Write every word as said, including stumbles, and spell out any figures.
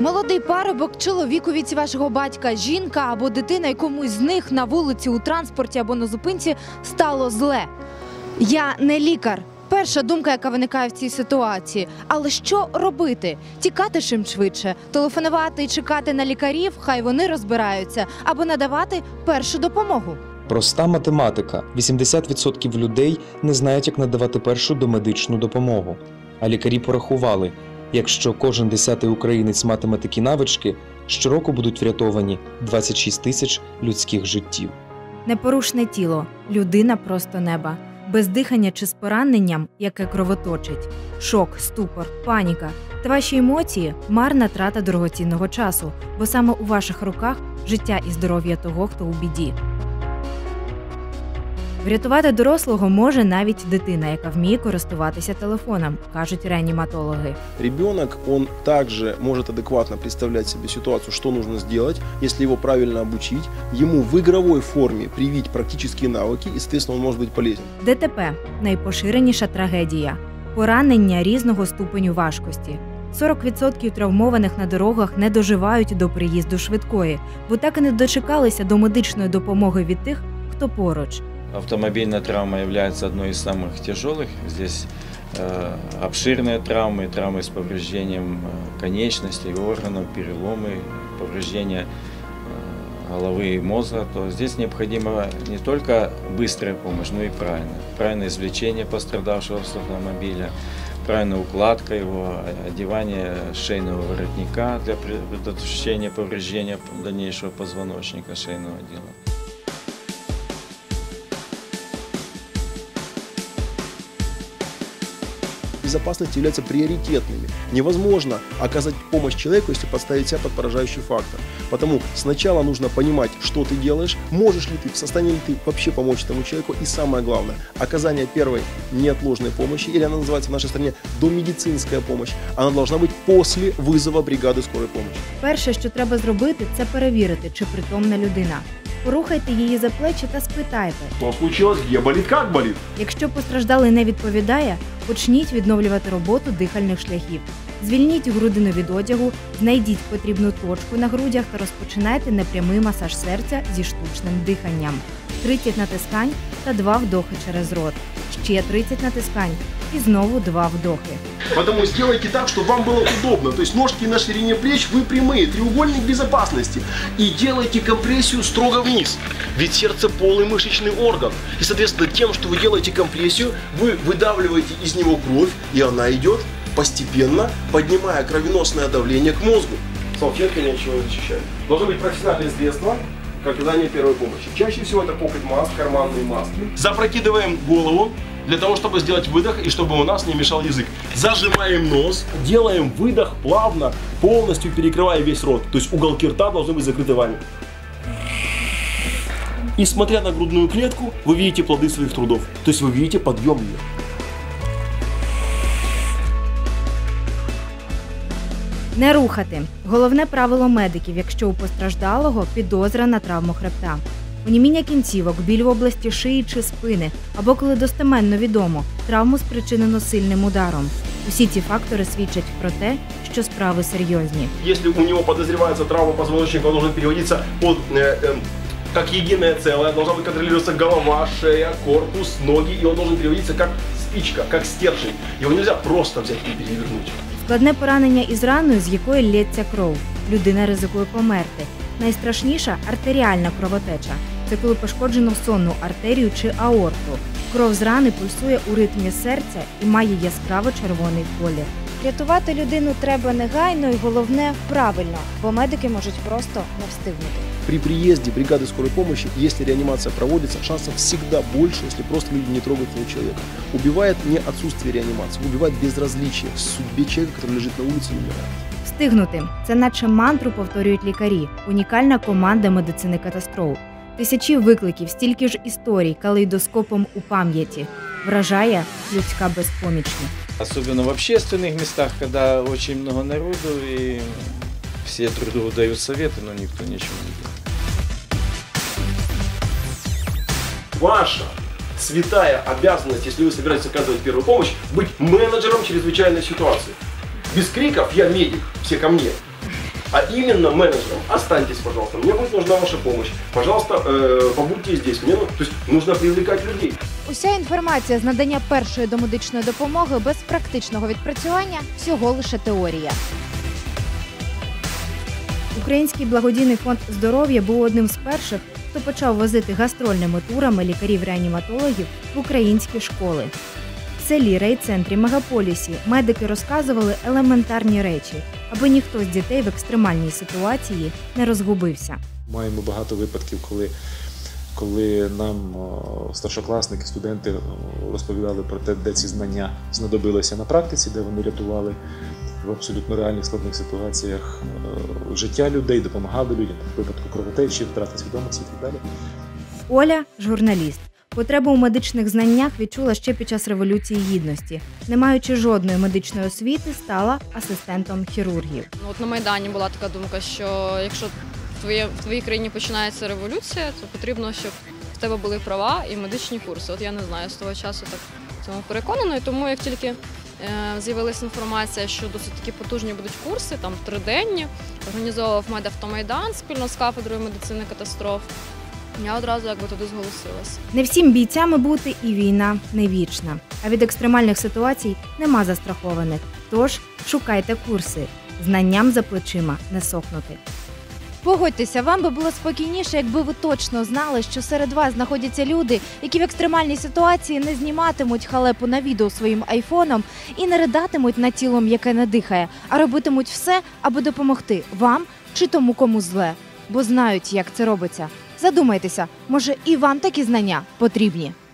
Молодий парубок, чоловік у віці вашого батька, жінка або дитина, і комусь з них на вулиці, у транспорті або на зупинці стало зле. Я не лікар. Перша думка, яка виникає в цій ситуації. Але що робити? Тікати чим швидше? Телефонувати і чекати на лікарів, хай вони розбираються, або надавати першу допомогу? Проста математика. вісімдесят відсотків людей не знають, як надавати першу домедичну допомогу. А лікарі порахували, якщо кожен десятий українець матиме такі навички, щороку будуть врятовані двадцять шість тисяч людських життів. Непорушне тіло, людина просто неба. Без дихання чи з пораненням, яке кровоточить. Шок, ступор, паніка. Та ваші емоції – марна трата дорогоцінного часу, бо саме у ваших руках життя і здоров'я того, хто у біді. Врятувати дорослого може навіть дитина, яка вміє користуватися телефоном, кажуть реаніматологи. Ребенок, он также может адекватно представлять себе ситуацию, что нужно сделать, если его правильно обучить, ему в игровой форме привить практические навыки, и, соответственно, он может быть полезен. ДТП – найпоширеніша трагедія. Поранення різного ступеню важкості. сорок відсотків травмованих на дорогах не доживають до приїзду швидкої, бо так і не дочекалися до медичної допомоги від тих, хто поруч. Автомобильная травма является одной из самых тяжелых. Здесь э, обширные травмы, травмы с повреждением конечностей, органов, переломы, повреждения э, головы и мозга. То здесь необходима не только быстрая помощь, но и правильная. Правильное извлечение пострадавшего с автомобиля, правильная укладка его, одевание шейного воротника для предотвращения повреждения дальнейшего позвоночника шейного отдела. Безопасность являются приоритетными. Невозможно оказать помощь человеку, если подставить себя под поражающий фактор. Потому сначала нужно понимать, что ты делаешь, можешь ли ты, в состоянии ли ты вообще помочь этому человеку. И самое главное, оказание первой неотложной помощи, или она называется в нашей стране домедицинская помощь, она должна быть после вызова бригады скорой помощи. Перше, що треба зробити, це перевірити, чи притомна людина. Порухайте її за плечі та спитайте. Що случилось? Де болить? Як болить? Якщо постраждалий не відповідає, почніть відновлювати роботу дихальних шляхів. Звільніть грудину від одягу, знайдіть потрібну точку на грудях та розпочинайте непрямий масаж серця зі штучним диханням. тридцять натискань та два вдохи через рот. Ще тридцять натискань і знову два вдохи. Поэтому сделайте так, чтобы вам было удобно. То есть ножки на ширине плеч, вы прямые, треугольник безопасности. И делайте компрессию строго вниз. Ведь сердце полый мышечный орган. И, соответственно, тем, что вы делаете компрессию, вы выдавливаете из него кровь, и она идет постепенно, поднимая кровеносное давление к мозгу. Салфетка ничего не защищает. Должно быть профессиональное средство, как оказание первой помощи. Чаще всего это pocket mask, карманные маски. Запрокидываем голову для того, чтобы сделать выдох и чтобы у нас не мешал язык. Зажимаем нос, делаем выдох плавно, полностью перекрывая весь рот. То есть уголки рта должны быть закрыты вами. И смотря на грудную клетку, вы видите плоды своих трудов. То есть вы видите подъем ее. Не рухати. Головне правило медиків, якщо у постраждалого підозра на травму хребта. Оніміння кінцівок, біль в області шиї чи спини, або коли достеменно відомо, травму спричинено сильним ударом. Усі ці фактори свідчать про те, що справи серйозні. Якщо у нього підозрюється травма позвоночника, він має переводитися під, э, э, как единое целое, должна быть контролироваться голова, шея, корпус, ноги, и он должен переводиться как спичка, как стержень. Его нельзя просто взять и перевернуть. Складне поранення із раною, з якої лється кров. Людина ризикує померти. Найстрашніша – артеріальна кровотеча. Це коли пошкоджено сонну артерію чи аорту. Кров з рани пульсує у ритмі серця і має яскраво-червоний колір. Рятувати людину треба негайно і, головне, правильно, бо медики можуть просто не встигнути. При приезде бригады скорой помощи, если реанимация проводится, шансов всегда больше, если просто люди не трогают этого человека. Убивает не отсутствие реанимации, убивает безразличие к судьбе человека, который лежит на улице и умирает. Встигнути – це наче мантру повторюють лікарі. Унікальна команда медицини катастроф. Тисячі викликів, стільки ж історій, калейдоскопом у пам'яті. Вражає людська безпомічність. Особенно в общественных местах, когда очень много народу и все друг другу дают советы, но никто ничего не делает. Ваша святая обязанность, если вы собираетесь оказывать первую помощь, быть менеджером чрезвычайной ситуации. Без криков «я медик, все ко мне». а именно менеджером. Останьтесь, пожалуйста, мне будет нужна ваша помощь. Пожалуйста, э, побудьте здесь. Мне, ну, то есть нужно привлекать людей. Уся інформація з надання першої домедичної допомоги без практичного відпрацювання – всього лише теорія. Український благодійний фонд здоров'я був одним з перших, хто почав возити гастрольними турами лікарів-реаніматологів в українські школи. В селі, райцентрі, мегаполісі медики розказували елементарні речі, аби ніхто з дітей в екстремальній ситуації не розгубився. Маємо багато випадків, коли, коли нам о, старшокласники, студенти о, розповідали про те, де ці знання знадобилися на практиці, де вони рятували в абсолютно реальних складних ситуаціях о, життя людей, допомагали людям в випадку кровотечі, втрати свідомості і так далі. Оля – журналіст. Потребу у медичних знаннях відчула ще під час Революції Гідності. Не маючи жодної медичної освіти, стала асистентом хірургів. Ну, от на Майдані була така думка, що якщо в, твоє, в твоїй країні починається революція, то потрібно, щоб в тебе були права і медичні курси. От я не знаю, з того часу так в цьому переконана, і тому як тільки е, з'явилася інформація, що досить такі потужні будуть курси, там триденні, організовував медавтомайдан спільно з кафедрою медицини катастроф, я одразу якби туди зголосилась. Не всім бійцями бути і війна не вічна. А від екстремальних ситуацій нема застрахованих. Тож шукайте курси. Знанням за плечима не сохнути. Погодьтеся, вам би було спокійніше, якби ви точно знали, що серед вас знаходяться люди, які в екстремальній ситуації не зніматимуть халепу на відео своїм айфоном і не ридатимуть над тілом, яке не дихає, а робитимуть все, аби допомогти вам чи тому, кому зле. Бо знають, як це робиться. Задумайтеся, може і вам такі знання потрібні.